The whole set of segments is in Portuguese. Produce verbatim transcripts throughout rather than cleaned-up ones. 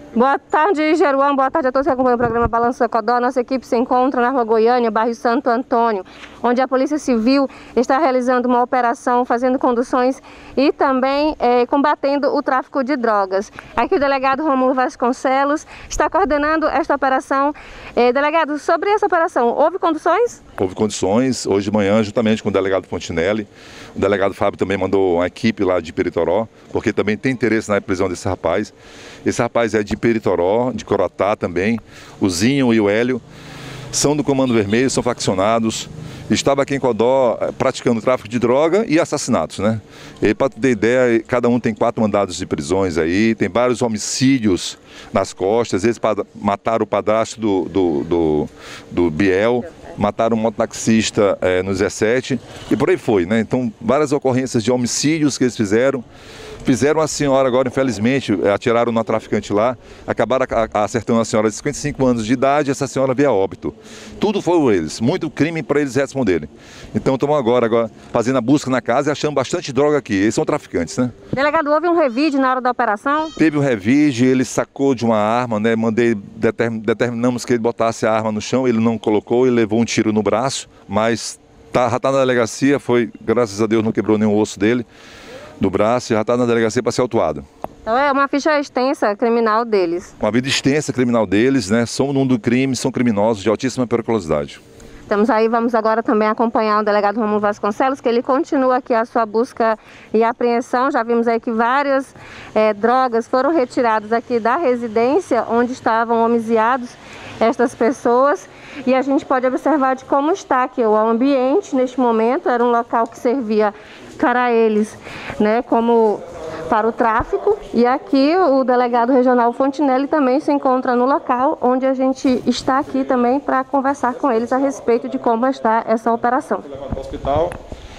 Boa tarde, Jeruan. Boa tarde a todos que acompanham o programa Balanço Codó. Nossa equipe se encontra na Rua Goiânia, bairro Santo Antônio, onde a Polícia Civil está realizando uma operação, fazendo conduções e também eh, combatendo o tráfico de drogas. Aqui o delegado Rômulo Vasconcelos está coordenando esta operação. Eh, delegado, sobre essa operação, houve conduções? Houve condições, hoje de manhã, juntamente com o delegado Fontinelli. O delegado Fábio também mandou uma equipe lá de Peritoró, porque também tem interesse na prisão desse rapaz. Esse rapaz é de Peritoró, de Corotá também. O Zinho e o Hélio são do Comando Vermelho, são faccionados. Estava aqui em Codó praticando tráfico de droga e assassinatos, né? E para ter ideia, cada um tem quatro mandados de prisões aí, tem vários homicídios nas costas. Eles mataram o padrasto do, do, do, do Biel, mataram um mototaxista é, no dezessete e por aí foi, né? Então, várias ocorrências de homicídios que eles fizeram. Fizeram a senhora agora, infelizmente, atiraram na traficante lá, acabaram acertando a senhora de cinquenta e cinco anos de idade, essa senhora veio a óbito. Tudo foi eles, muito crime para eles responderem. Então estamos agora, agora fazendo a busca na casa e achando bastante droga aqui. Eles são traficantes, né? Delegado, houve um revide na hora da operação? Teve um revide, ele sacou de uma arma, né? Mandei, determin, determinamos que ele botasse a arma no chão, ele não colocou, ele levou um tiro no braço, mas tá, já está na delegacia, foi, graças a Deus não quebrou nenhum osso dele. Do braço e já está na delegacia para ser autuado. Então é uma ficha extensa criminal deles. Uma vida extensa criminal deles, né? São no mundo do crime, são criminosos de altíssima periculosidade. Estamos aí, vamos agora também acompanhar o delegado Rômulo Vasconcelos, que ele continua aqui a sua busca e apreensão. Já vimos aí que várias é, drogas foram retiradas aqui da residência onde estavam homiziados estas pessoas. E a gente pode observar de como está aqui o ambiente neste momento. Era um local que servia para eles, né, como para o tráfico. E aqui o delegado regional Fontinelli também se encontra no local, onde a gente está aqui também para conversar com eles a respeito de como está essa operação. Foi levado para o hospital,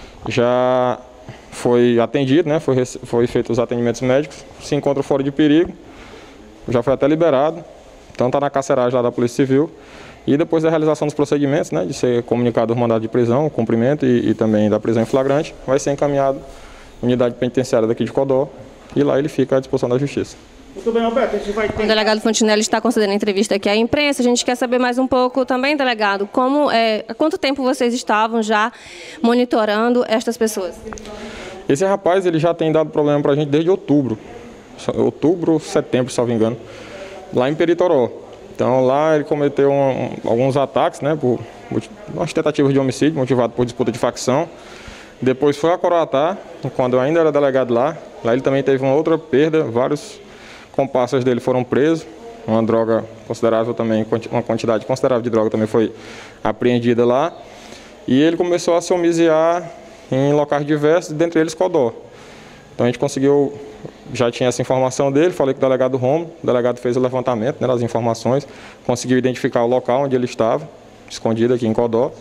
já foi atendido, né, foi, foi feito os atendimentos médicos, se encontra fora de perigo, já foi até liberado, então está na carceragem lá da Polícia Civil. E depois da realização dos procedimentos, né, de ser comunicado o mandado de prisão, o cumprimento e, e também da prisão em flagrante, vai ser encaminhado à unidade penitenciária daqui de Codó e lá ele fica à disposição da Justiça. Muito bem, Roberto, a gente vai ter... O delegado Fontinelli está concedendo entrevista aqui à imprensa. A gente quer saber mais um pouco também, delegado, como, é, há quanto tempo vocês estavam já monitorando estas pessoas? Esse rapaz ele já tem dado problema para a gente desde outubro, outubro, setembro, se não me engano, lá em Peritoró. Então lá ele cometeu um, alguns ataques, né, por umas tentativas de homicídio motivado por disputa de facção. Depois foi a Corotá, quando eu ainda era delegado lá. Lá ele também teve uma outra perda, vários comparsas dele foram presos. Uma droga considerável também, uma quantidade considerável de droga também foi apreendida lá. E ele começou a se homiziar em locais diversos, dentre eles Codó. Então a gente conseguiu, já tinha essa informação dele, falei com o delegado Rômulo, o delegado fez o levantamento, né, das informações, conseguiu identificar o local onde ele estava, escondido aqui em Codó.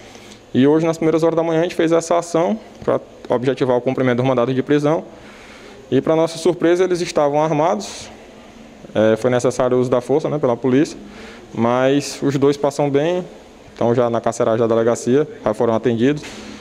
E hoje, nas primeiras horas da manhã, a gente fez essa ação para objetivar o cumprimento do mandado de prisão. E, para nossa surpresa, eles estavam armados, é, foi necessário o uso da força, né, pela polícia, mas os dois passam bem, estão já na carceragem da delegacia, já foram atendidos.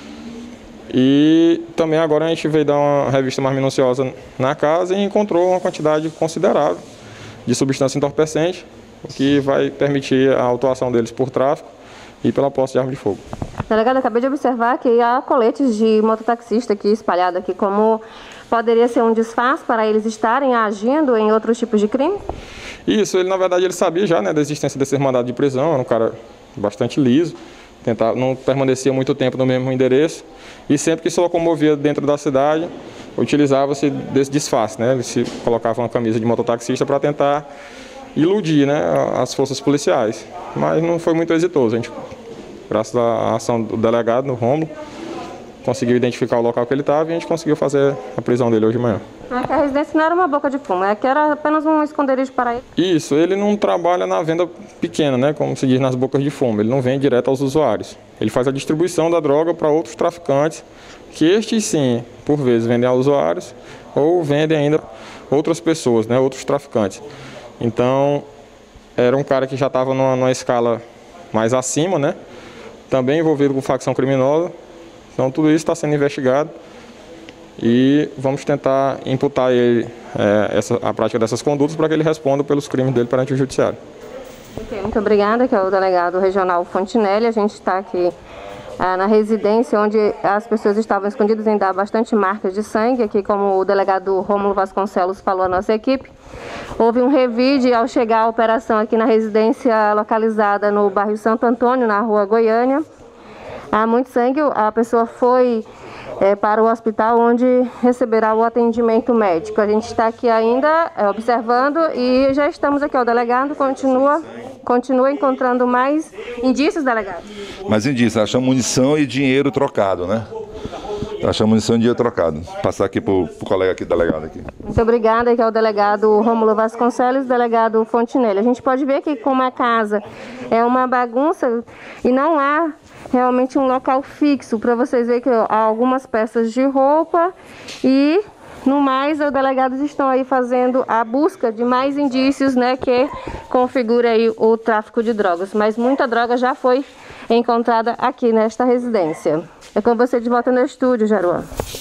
E também agora a gente veio dar uma revista mais minuciosa na casa e encontrou uma quantidade considerável de substância entorpecente, o que vai permitir a autuação deles por tráfico e pela posse de arma de fogo. Delegado, acabei de observar que há coletes de mototaxista aqui espalhados aqui, como poderia ser um disfarce para eles estarem agindo em outros tipos de crime? Isso, ele na verdade ele sabia já, né, da existência desse mandado de prisão, era um cara bastante liso. Tentar, não permanecia muito tempo no mesmo endereço e sempre que se locomovia dentro da cidade, utilizava-se desse disfarce, né? Ele se colocava uma camisa de mototaxista para tentar iludir, né, as forças policiais, mas não foi muito exitoso. A gente, graças à ação do delegado, no Rômulo, conseguiu identificar o local que ele estava e a gente conseguiu fazer a prisão dele hoje de manhã. É que a residência não era uma boca de fumo, é que era apenas um esconderijo para ele. Isso, ele não trabalha na venda pequena, né, como se diz nas bocas de fumo, ele não vende direto aos usuários. Ele faz a distribuição da droga para outros traficantes, que estes sim, por vezes, vendem aos usuários ou vendem ainda outras pessoas, né, outros traficantes. Então, era um cara que já estava numa, numa escala mais acima, né, também envolvido com facção criminosa. Então tudo isso está sendo investigado e vamos tentar imputar ele é, essa, a prática dessas condutas para que ele responda pelos crimes dele perante o judiciário. Okay, muito obrigada, que é o delegado regional Fontinelli. A gente está aqui ah, na residência onde as pessoas estavam escondidas, ainda há bastante marcas de sangue. Aqui, como o delegado Rômulo Vasconcelos falou à nossa equipe, houve um revide ao chegar a operação aqui na residência localizada no bairro Santo Antônio, na rua Goiânia. Há muito sangue, a pessoa foi é, para o hospital onde receberá o atendimento médico. A gente está aqui ainda é, observando e já estamos aqui. O delegado continua, continua encontrando mais indícios, delegado? Mais indícios, achamos munição e dinheiro trocado, né? Achamos munição e dinheiro trocado. Passar aqui para o colega aqui, delegado aqui. Muito obrigada, que é o delegado Rômulo Vasconcelos, delegado Fontinelli. A gente pode ver que como a casa é uma bagunça e não há realmente um local fixo, para vocês verem que há algumas peças de roupa e no mais os delegados estão aí fazendo a busca de mais indícios, né, que configura aí o tráfico de drogas, mas muita droga já foi encontrada aqui nesta residência. É com você de volta no estúdio, Jaruan.